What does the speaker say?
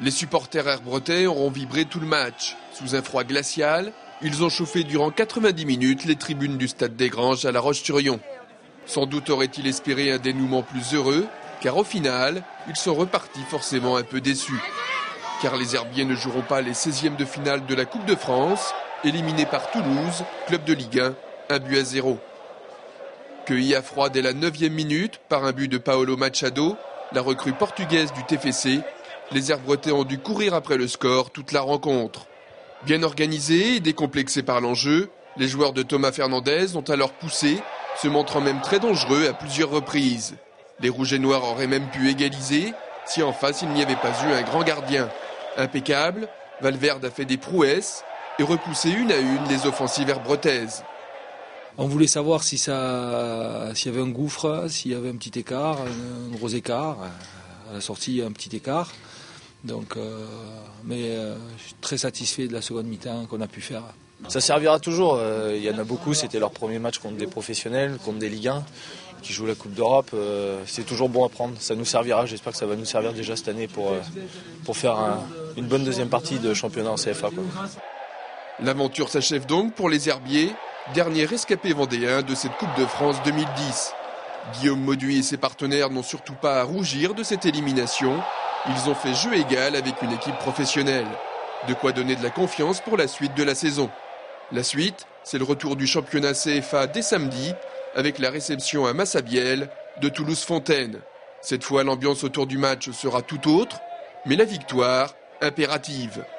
Les supporters herbretais auront vibré tout le match. Sous un froid glacial, ils ont chauffé durant 90 minutes les tribunes du stade des Granges à La Roche-sur-Yon. Sans doute aurait-il espéré un dénouement plus heureux, car au final, ils sont repartis forcément un peu déçus. Car les Herbiers ne joueront pas les 16e de finale de la Coupe de France, éliminés par Toulouse, club de Ligue 1, 1-0. Cueillis à froid dès la 9e minute par un but de Paolo Machado, la recrue portugaise du TFC, les Herbretais ont dû courir après le score toute la rencontre. Bien organisés et décomplexés par l'enjeu, les joueurs de Thomas Fernandez ont alors poussé, se montrant même très dangereux à plusieurs reprises. Les Rouges et Noirs auraient même pu égaliser si en face il n'y avait pas eu un grand gardien. Impeccable, Valverde a fait des prouesses et repoussé une à une les offensives herbretaises. On voulait savoir s'il y avait un gouffre, s'il y avait un petit écart, un gros écart. À la sortie, un petit écart. Donc, je suis très satisfait de la seconde mi-temps qu'on a pu faire. Ça servira toujours. Il y en a beaucoup, c'était leur premier match contre des professionnels, contre des Ligue 1 qui jouent la Coupe d'Europe. C'est toujours bon à prendre. Ça nous servira. J'espère que ça va nous servir déjà cette année pour faire une bonne deuxième partie de championnat en CFA, quoi. L'aventure s'achève donc pour les Herbiers, dernier rescapé vendéen de cette Coupe de France 2010. Guillaume Mauduit et ses partenaires n'ont surtout pas à rougir de cette élimination. Ils ont fait jeu égal avec une équipe professionnelle. De quoi donner de la confiance pour la suite de la saison. La suite, c'est le retour du championnat CFA dès samedi, avec la réception à Massabielle de Toulouse-Fontaine. Cette fois, l'ambiance autour du match sera tout autre, mais la victoire impérative.